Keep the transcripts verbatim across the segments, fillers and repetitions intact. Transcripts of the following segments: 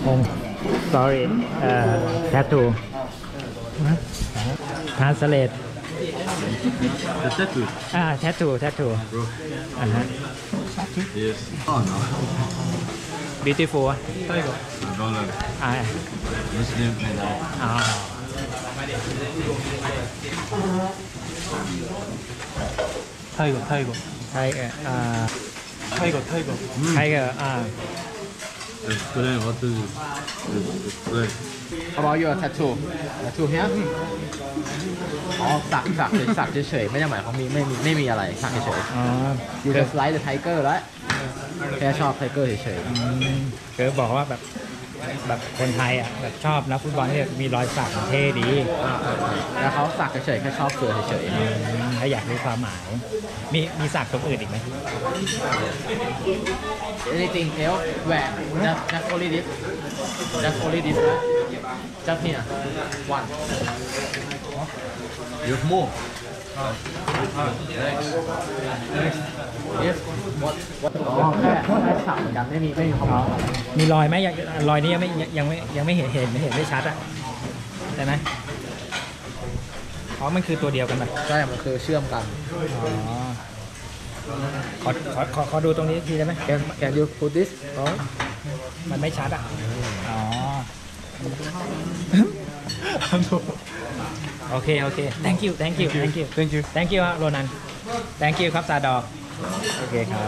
Oh, sorry. Uh, tattoo. Translate. The tattoo. Ah, tattoo, tattoo. Bro. Uh-huh. Yes. Oh no. Beautiful. Dollar. Ah, Muslim and I. ah. 타이거 타이거 Tiger. Uh, 타이거 타이거 tiger. Ah. Explain what is it? Explain. How about your tattoo tattoo here อ๋อสักสักสักเฉยๆไม่ได้หมายความมีไม่มีไม่มีอะไรสักเฉยอ๋อๆ you just like the tiger แล้วแค่ชอบ tiger เฉยคือบอกว่าแบบแบบคนไทยอ่ะแบบชอบนักฟุตบอลที่มีรอยสักเท่ดีๆอ่าๆแล้วเขาสักเฉยๆแค่ชอบเสือเฉยถ้าอยากรู้ความหมาย มีมีสักตรงอื่นอีกไหมๆ anything else where just just only this just only this right just here one You have more. yes what what อ๋อแค่แค่สักเหมือนกันไม่มีไม่มีความหมายมีรอยไหมยังรอยนี้ยังไม่ยังไม่ยังไม่เห็นเห็นไม่เห็นไม่ชัดอ่ะใช่ไหมอ๋อมันคือตัวเดียวกันแบบใช่มันคือเชื่อมกันอ๋อขอขอขอขอดูตรงนี้ทีได้ไหม can can you put this อ๋อมันไม่ชัดอ่ะอ๋อโอเคโอเค thank you thank you thank you thank you thank you โรนัน thank you ครับซาดอโอเคครับ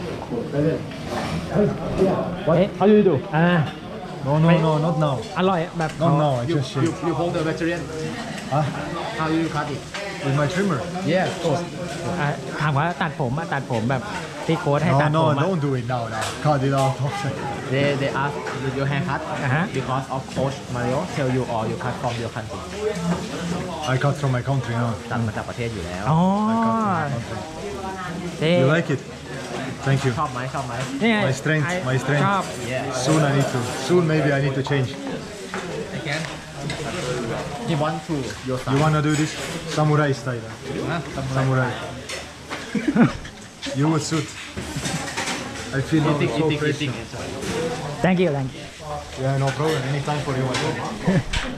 What? How do you do? อ่า No no no not now อร่อยแบบ not now I you just you shave you hold the vegetarian Huh? how you cut it With my trimmer? yeah of course อ่ะถามว่าตัดผมอ่ะตัดผมแบบที่โค้ดให้ No ตัดผ no มอ่ะ don't do it now now cut it out they they ask you- your haircut อ่าฮะ because of coach Mario tell you or you cut from your country I cut from my country now ตัดมาจากประเทศอยู่แล้วอ๋อ I cut from my country เท่ You like it? Thank you ชอบไหมชอบไหมนี่ไง My strength, ไอ้ my strength ชอบ Soon I need to soon maybe I need to change he want to your You style wanna do this? Samurai style นะ Samurai You would suit I feel now eating so eating fresh eating thank you thank you Yeah no problem anytime for you